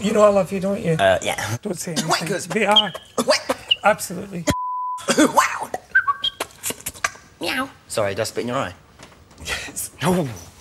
You know I love you, don't you? Yeah. Don't say anything. Wankers. They are. Absolutely. Wow. Meow. Sorry, did I spit in your eye? Yes. No.